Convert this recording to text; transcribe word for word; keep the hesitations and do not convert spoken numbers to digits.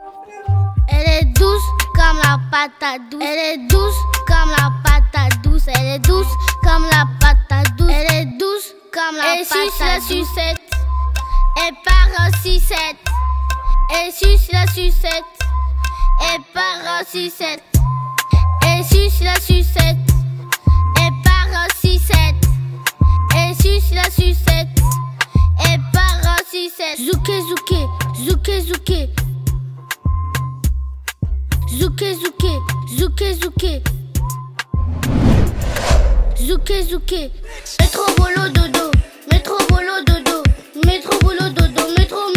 Elle est douce comme la patate douce. Elle est douce comme la patate douce. Elle est douce comme la patate douce. Elle est douce comme la patate douce. Et suce la sucette. Et part en sucette. Et suce la sucette. Et part en sucette. Et suce la sucette. Et part en sucette. Et suce la sucette. Et part en sucette. Zouké zouké, zouké zouké. Zouké zouké, zouké zouké. Zouké zouké. Métro boulot dodo, métro boulot dodo, métro boulot dodo, métro